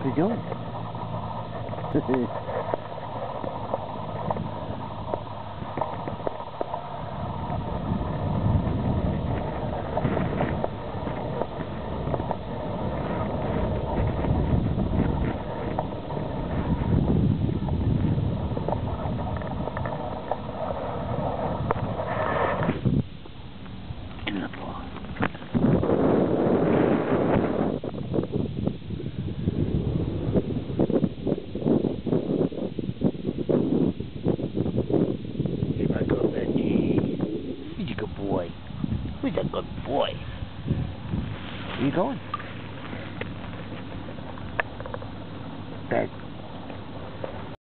What are you doing? Who's a good boy? Where you going? Bad